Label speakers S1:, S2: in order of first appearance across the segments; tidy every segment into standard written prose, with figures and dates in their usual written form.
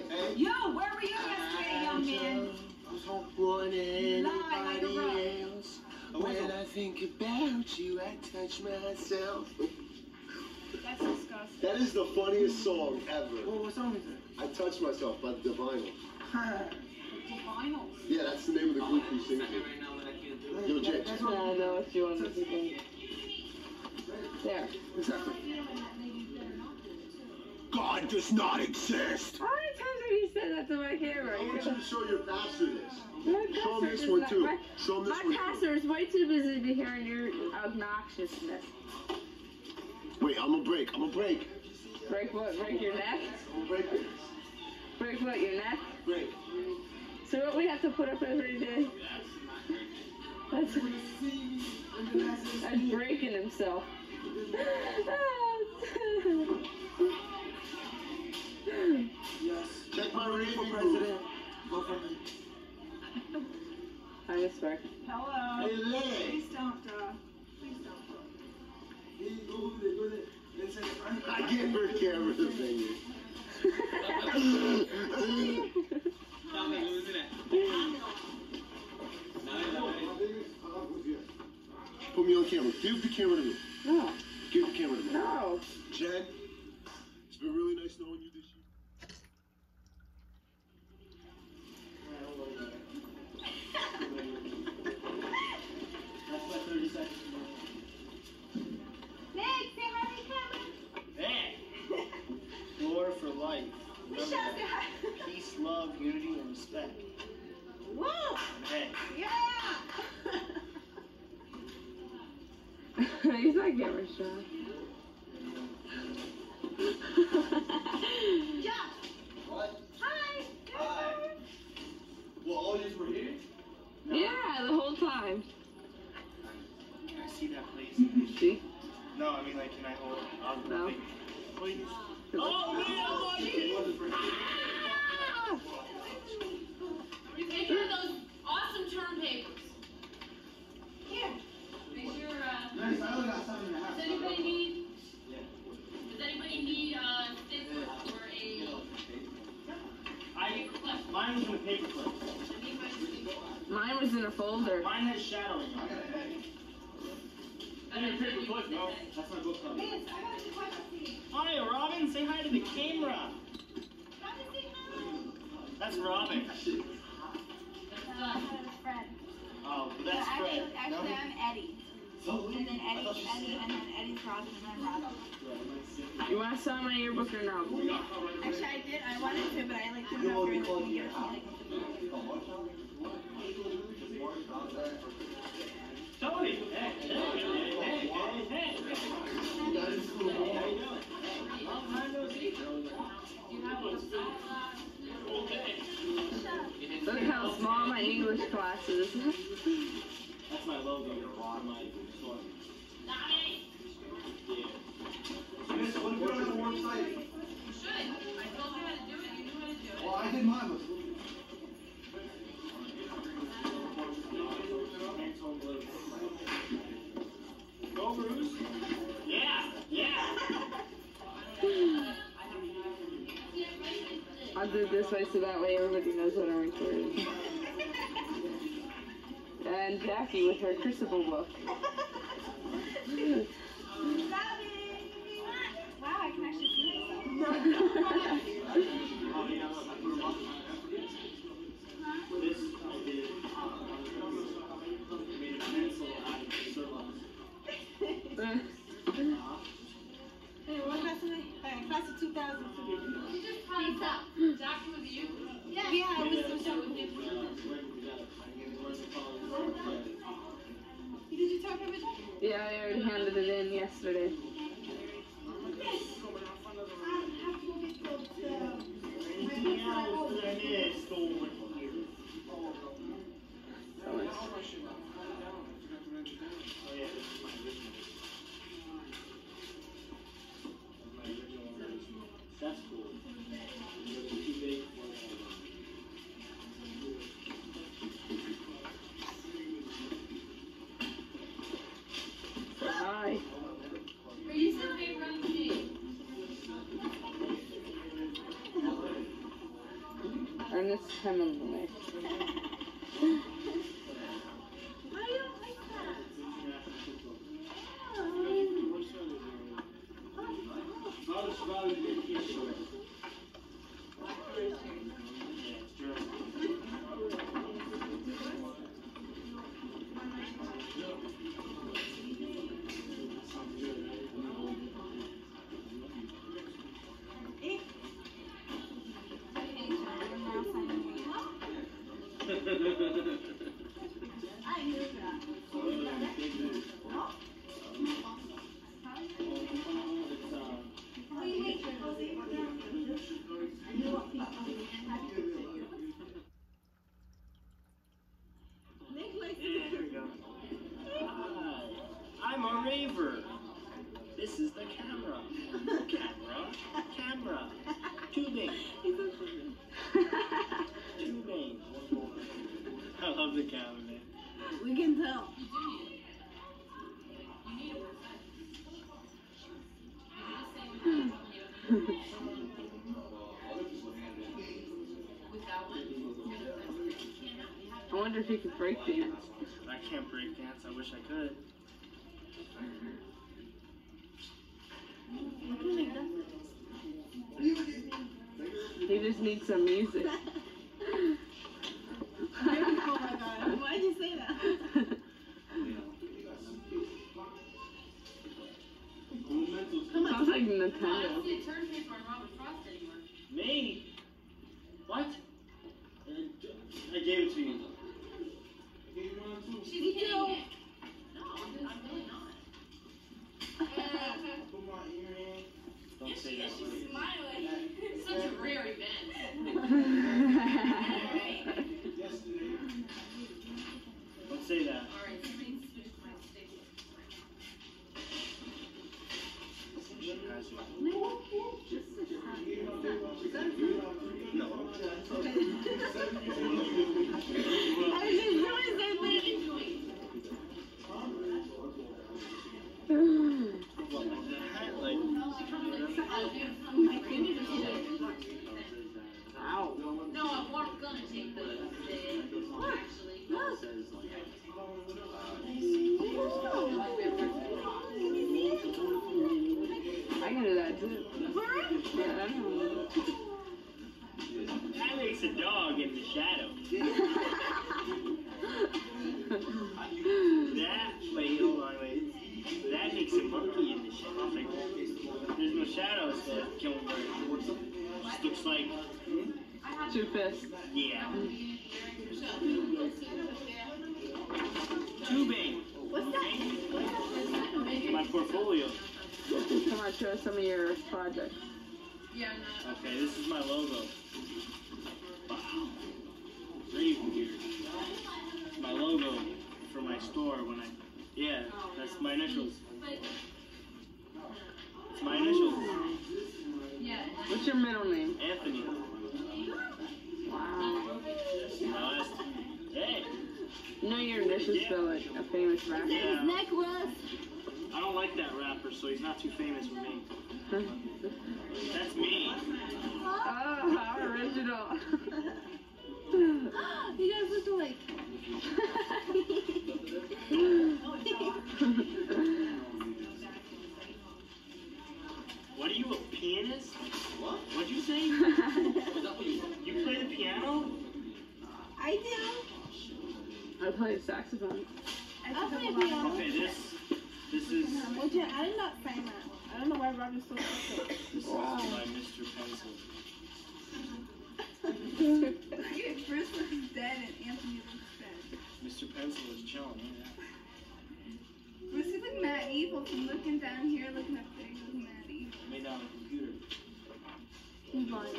S1: Yo, where were you yesterday, young man?
S2: I was home more than anybody else. When I think about you, I touch myself.
S1: That's disgusting.
S3: That is the funniest song ever.
S2: Well, what song is it?
S3: I Touch Myself by the Divinyls.
S1: Divinyls.
S3: Yeah, that's the name of the group who sings it. Yo, Jay.
S4: I know what you want to think. There.
S3: Exactly. God does not exist.
S4: How many times have you said that to my camera?
S3: I want you to show your pastor this.
S4: My
S3: Show him
S4: pastor
S3: this
S4: is
S3: one
S4: not-
S3: too.
S4: My,
S3: Show him this
S4: my
S3: one
S4: pastor is way too busy to hear your obnoxiousness.
S3: Wait, I'm gonna break.
S4: Break what? Break your neck?
S3: I'm gonna break this.
S4: Break what? Your neck?
S3: Break.
S4: So what we have to put up every day? That's breaking himself.
S3: Check my rating
S2: for
S3: move.
S2: president. Vote for me.
S4: I respect.
S1: Hello.
S3: Hey, Lay.
S1: Please don't, please don't.
S3: I get her camera finger. Put me on camera. Give the camera to me.
S4: No.
S3: Give the camera to me.
S4: No.
S3: Jen, it's been really nice knowing you this year.
S2: That's my 30 seconds.
S1: Nick, say hi to the camera.
S2: Hey! War for life.
S1: Michelle, say hi.
S2: Peace, love, unity, and respect.
S1: Woo!
S2: Hey.
S1: Yeah!
S4: He's not camera shy.
S1: Josh!
S3: What?
S1: Hi!
S3: Hi. Well, all yous were here?
S4: Yeah, the whole time.
S2: Can I see that, please?
S4: See?
S2: No, I mean, like, can I hold it?
S4: No.
S2: Please.
S1: Oh, man,
S5: You take care of those awesome term papers.
S1: Here.
S5: Make sure,
S2: Nice, I only got 7.5.
S5: does anybody need,
S2: Yeah.
S5: does anybody need, staples or a
S2: Mine was in a paper clip.
S5: I need my staples.
S4: Mine was in a folder.
S2: Mine has shadowing on it. I need a paper clip, no. That's my book cover.
S1: Vince, I got a question for you.
S2: Hi, Robin. Say hi to the camera.
S1: Robin, say hi.
S2: That's Robin.
S5: That's,
S1: I thought it was Fred.
S2: Oh, that's Fred.
S1: Actually, I'm Eddie. And then Eddie's Robin, and I'm Robin.
S4: You want to sign my yearbook or no?
S1: Actually, I did. I wanted to, but I like didn't know during the year.
S2: Tony. Hey, hey, hey, hey, hey, hey. How you doing? Long time no see.
S5: you have a
S4: Look how small my English class is.
S2: That's my logo on my store.
S3: Miss, what put on the website?
S5: You should. I told you how to do it. You knew how to do it.
S3: Well, I did mine.
S2: Go, Bruce. Yeah, yeah.
S4: I'll do it this way so that way everybody knows what I'm recording. And Jackie with her crucible book.
S1: Wow, I can actually see myself.
S2: This I did. Made a pencil out of surplus.
S1: Hey, what class am I? Class of 2002.
S5: You just popped up. Jackie was you?
S1: Yeah, I was so
S5: Did
S1: Did you talk about it?
S4: Yeah, I already handed it in yesterday.
S2: Anything else that I missed?
S4: So much.
S2: Oh yeah, this is my original. My original version. That's cool. Too big for
S4: Hi.
S5: Are you still paper on the machine?
S4: Ernest Hemingway.
S1: Why do you like that? I knew that.
S2: There we go. Hi, I'm a raver. This is the camera. Camera. Tubing. Tubing. I love the camera, man.
S1: We can tell.
S4: I wonder if he could break dance.
S2: I can't break dance. I wish I could.
S4: He just needs some music.
S1: Oh my god, why'd you say that?
S4: Sounds like Nintendo.
S5: See a turn paper on Robert Frost anymore.
S2: Me? What? I gave it to you.
S5: She's hitting it. No, I'm really not.
S2: Don't say that.
S5: She's smiling. Such a rare event.
S2: Don't say that.
S5: Alright, somebody's finished my steak.
S2: She has it. No.
S1: I just realized I made
S2: What, like that? Like,
S1: my fingers are so
S4: Ow.
S5: No, I'm more gonna take the steak, actually.
S4: I can do that too. Yeah, I know.
S2: that makes a dog in the shadow. Wait, hold on, wait. That makes a monkey in the shadow. Like, there's no shadows that can work. Just looks like,
S4: Two fists.
S2: yeah. Tubing.
S1: What's that?
S2: My portfolio.
S4: Come on, show us some of your projects.
S5: Yeah, no.
S2: Okay, this is my logo. Wow. Very weird. My logo for my store when yeah, that's my initials. It's my initials.
S5: Yeah.
S4: What's your middle name?
S2: Anthony.
S4: Wow.
S2: My last, hey.
S4: You know your initials spell like a famous rapper.
S2: Yeah.
S1: Necklace.
S2: I don't like that rapper, so he's not too famous with me. That's me.
S4: Oh, how original.
S1: You guys look alike.
S2: What are you, a pianist? What? What'd you say? You play the piano?
S1: I do.
S4: I play the saxophone.
S1: I play piano.
S2: Okay, this is
S1: I did not sign that. I don't know why Rob is so special.
S2: this is by Mr. Pencil.
S1: Bruce looks dead and Anthony looks dead.
S2: Mr. Pencil is chilling, yeah.
S1: Bruce is like mad evil from looking down here, looking up there, he's mad evil.
S2: Made on a computer.
S1: He's blind.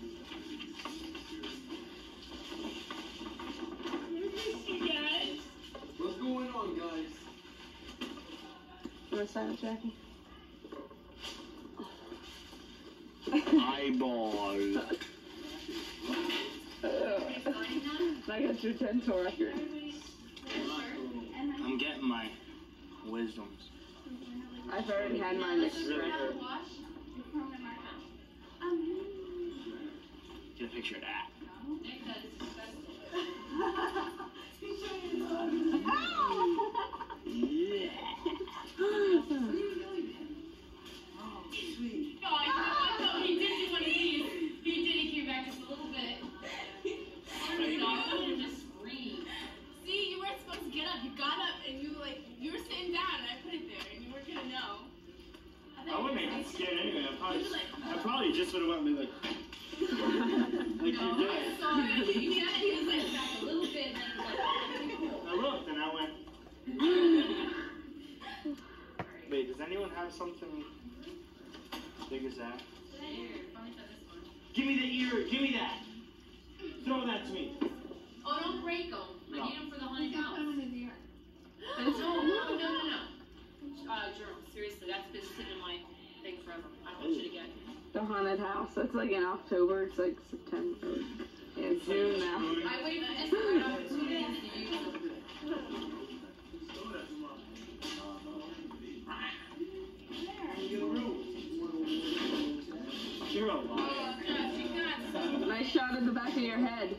S3: What's going on, guys?
S4: You want to sign it, Jackie?
S3: Eyeball.
S4: I got your dental record.
S2: I'm getting my wisdoms.
S4: I've already had my mixed record.
S2: Get a picture of that.
S5: Nick, that is disgusting. No, I know he did just want to see you. He did, he came back just a little bit. Oh my God, I wanted to scream.
S1: See, you weren't supposed to get up. You got up and you were sitting down and I put it there and you weren't gonna know.
S2: I wouldn't have been scared anyway. I probably just would have went and been like, like
S5: No,
S2: you
S5: I
S2: did.
S5: saw it. He was like back a little bit and then he was like,
S2: I looked and I went. Wait, does anyone have something big as that?
S5: here, let me try this one.
S2: Give me the ear. Give me that. Throw that to me.
S5: Oh, don't break them. I
S2: No.
S5: need them for the haunted house.
S1: Oh,
S5: No, Jerome, seriously, that's been sitting in my thing forever. I don't want you to get it.
S4: The haunted house. That's like in October. It's like September. Yeah, June now.
S5: I waited for Instagram opportunities to use them.
S2: You're a liar.
S5: Oh, gosh, you got some.
S4: Nice shot in the back of your head.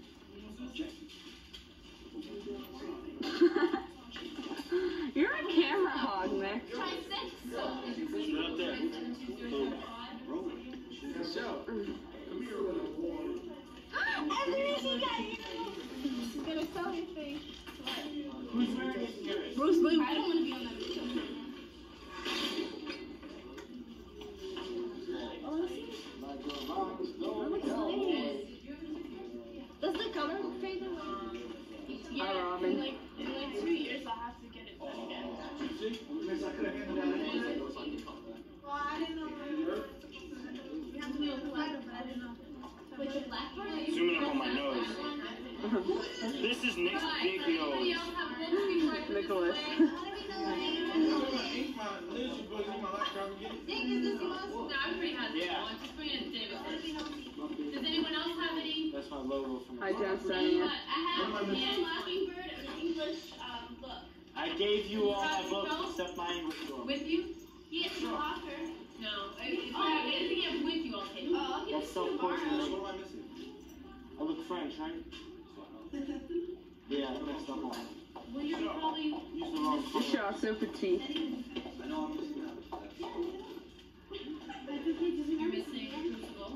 S4: You're a camera hog, Nick.
S5: Try six.
S2: Right up there.
S1: She's gonna sell your face.
S2: Who's wearing this earring?
S1: Bruce Lee. I don't want to be on that video. Does the color fade away?
S4: Hi, Robin.
S1: In like 2 years, I'll have to get it done again. Well, I didn't know. You have to be on the lighter, but I didn't know. Wait, the black part?
S2: Zooming up on my nose. This is Nick's big
S5: Anybody
S2: nose.
S5: else have books before I put this
S4: Nicholas.
S5: away? No, everybody has it.
S2: Yeah.
S5: I'm just bringing it to David. Does anyone else have any?
S2: That's my logo from
S4: Hi, Jess.
S5: I have
S1: And Mockingbird and English book.
S2: I gave you all my books except my English book.
S5: With you?
S1: Yes, the locker.
S5: No. If you have anything you have with you, I'll take it.
S1: Oh, I'll get
S2: That's
S1: it tomorrow.
S2: self-portrait. I look French, right? Yeah, I messed up on it.
S5: Well, you're probably.
S2: Use the wrong
S4: You
S2: color.
S4: are so petite.
S5: You're missing Crucible.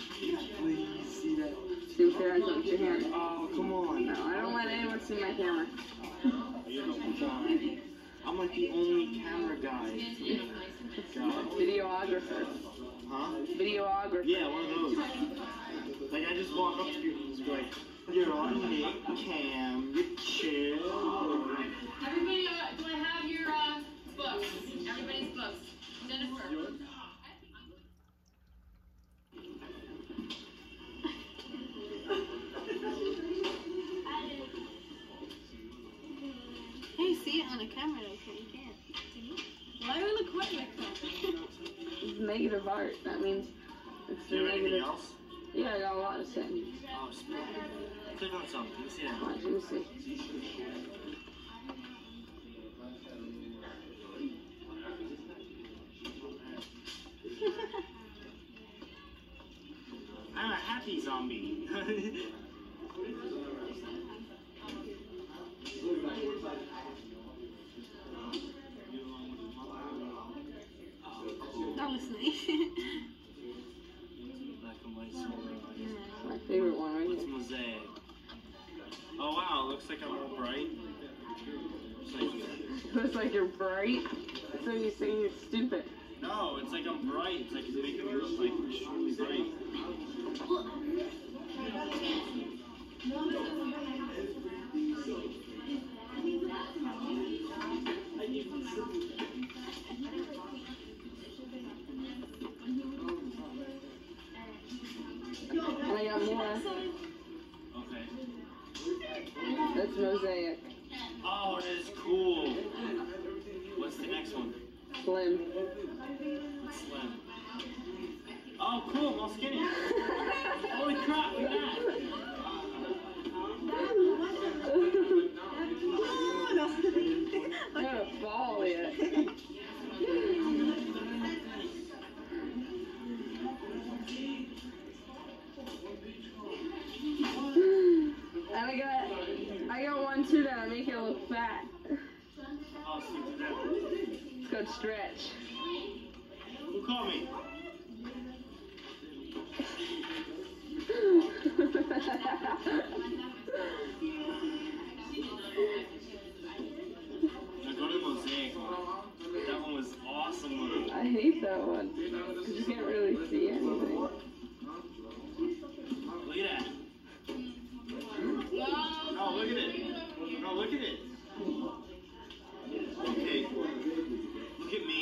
S4: See if there is what your hand.
S2: Oh, come on.
S4: No, I don't let anyone see my camera.
S2: You're the one. I'm like the only camera guy. God.
S4: Videographer.
S2: Huh?
S4: Videographer.
S2: Yeah, one of those. Like, I just walk up to people and just go like, you're on Nick Cam, you chill.
S5: Everybody, do I have your books? Everybody's books. Jennifer.
S1: Hey, you see it on a camera though, so you can't. Why do we look white like that?
S4: It's negative art. That means it's
S2: Do you
S4: the
S2: have anything
S4: negative.
S2: else?
S4: Yeah, I got a lot of settings.
S2: Oh, spit. Click on something. Let me see that.
S4: Watch, let me see.
S2: I'm a happy zombie.
S1: That was nice.
S2: Black and white silver.
S4: My favorite one right
S2: What's
S4: here.
S2: mosaic? Oh wow, it looks like I'm all bright. It's like,
S4: Looks like you're bright. So you saying you're stupid.
S2: no, it's like I'm bright. It's like it's making me look like extremely bright.
S4: And I got more.
S2: Okay.
S4: That's mosaic.
S2: Oh, that is cool. What's the next one?
S4: Slim.
S2: Slim. Oh, cool. I'm all skinny. Holy crap! Look at that.
S4: I'm gonna fall yet.
S2: speak to them.
S4: It's called stretch.
S2: Who called me? I go to Mosaic one. That one was awesome looking.
S4: I hate that one. 'Cause you can't really see anything.
S2: Look at that. Oh, look at it. No, look at it. Okay. Look at me.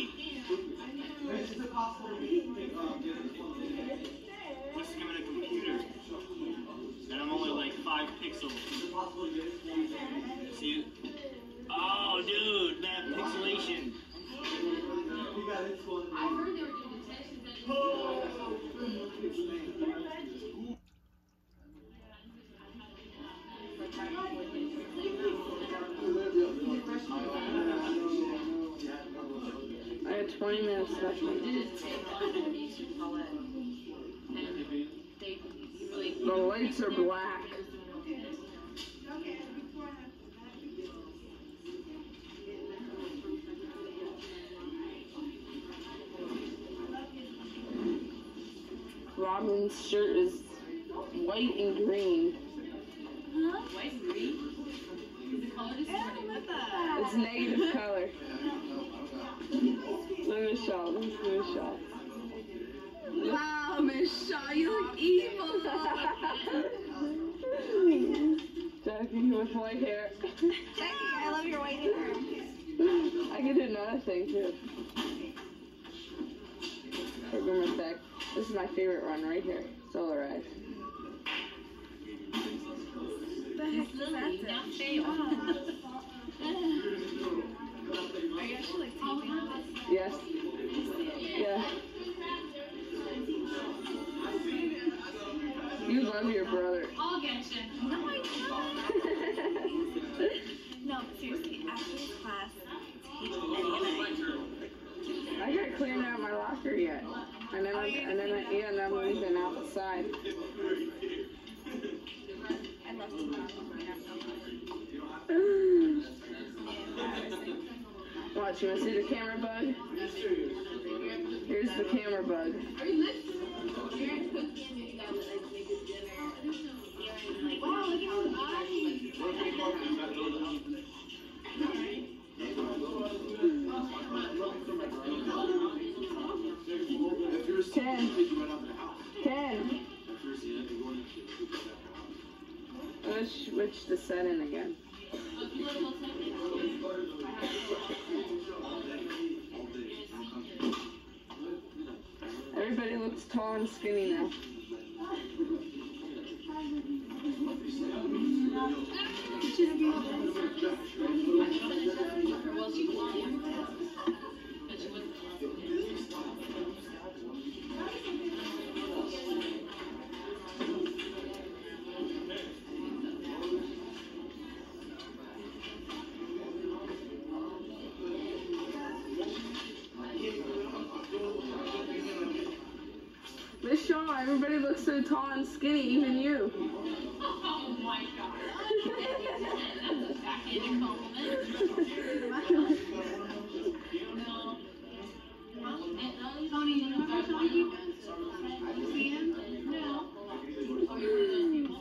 S2: Just given a computer. And I'm only like 5 pixels. See it? Oh, dude, that pixelation.
S5: I heard they were doing detections
S4: I had 20 minutes left. The lights are black. Robin's shirt is white and green.
S5: White and green? Is the color distorted?
S4: It's negative color. Let me show. Let me show.
S1: Wow, Miss Shaw, you look evil.
S4: Jackie with white hair.
S1: Jackie, I love your white hair.
S4: I can do another thing too. Program effect. This is my favorite one right here. Solar Eyes.
S1: The heck is that?
S5: Now fail.
S1: Are you actually like taping on this?
S4: Yes. Yeah. You love your brother.
S5: I'll get you.
S1: No, I don't. No, but seriously, after this class, take
S4: I got cleared out my locker yet. And then I'm leaving outside.
S1: I'd love to
S4: Watch, you wanna see the camera bug? Here's the camera bug.
S5: Are you listening? You're cooking, you gotta like make a dinner. Wow, look at his
S4: Ken. Let's switch the setting again. Everybody looks tall and skinny now.
S5: Well, she belonged. But she wasn't.
S4: Miss Shaw, everybody looks so tall and skinny, even you.
S5: Oh my god. That's a backhanded compliment. No. Tony, you know how Tony? You see him? No. Oh, you're one of those people.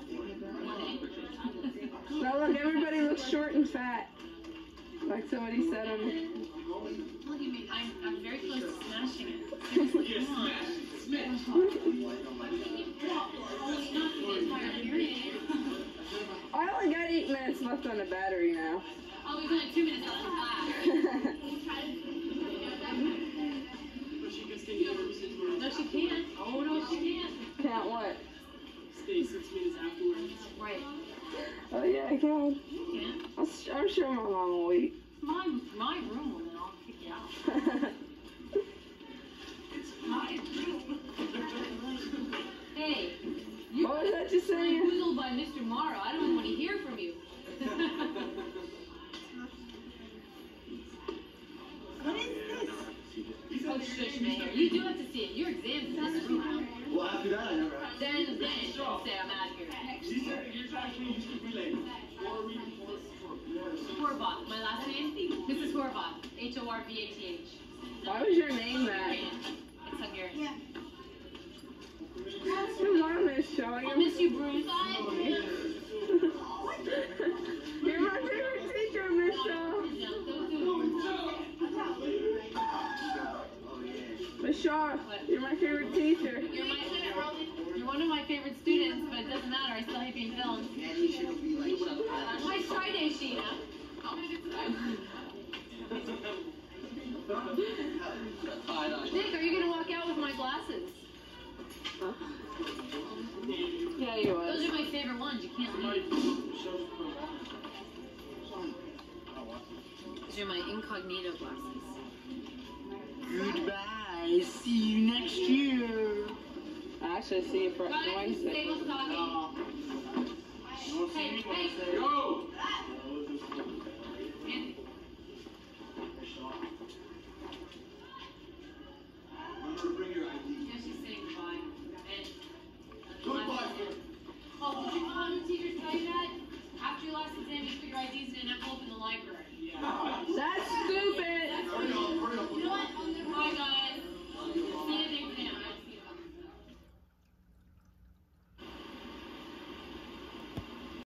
S4: Now look, everybody looks short and fat. Like somebody said on me.
S5: Look at me. I'm very close to smashing it. Come on.
S4: I only got 8 minutes left on the battery now.
S5: Oh, we've got 2 minutes left of class. No, she can't. Oh, no, she can't.
S4: Can't what?
S5: Stay 6 minutes afterwards. Right.
S4: Oh yeah, I can.
S5: You can't.
S4: I'm sure my mom will wait.
S5: My room, and then I'll kick you out. It's my room. Hey. You
S4: What was that you saying?
S5: bamboozled by Mr. Morrow. I don't even want to hear from you.
S1: What is this?
S5: Oh, shush, Mayor. You do have to see it. Your exam's in this room.
S3: Well, after that, I never had.
S5: Then say I'm out here. Horvath. My last name? Mrs. Horvath. H-O-R-V-A-T-H.
S4: Why was your name that?
S5: It's Hungarian.
S1: Yeah.
S4: Come on, Miss Shaw.
S5: I'll miss you, Bruce.
S4: You're my favorite teacher, Miss Shaw. Miss Shaw, you're my favorite teacher.
S5: You're one of my favorite students, but it doesn't matter. I still hate being filmed. Nice Friday, Sheena. Nick, are you gonna walk out with my glasses?
S4: Yeah, you was.
S5: Those are my favorite ones. You can't leave. These are my incognito glasses.
S2: Goodbye. See you next year.
S4: I actually see you for
S5: Guys,
S4: Wednesday.
S5: stay with talking.
S2: You want to see me?
S5: Hey, hey.
S3: Yo!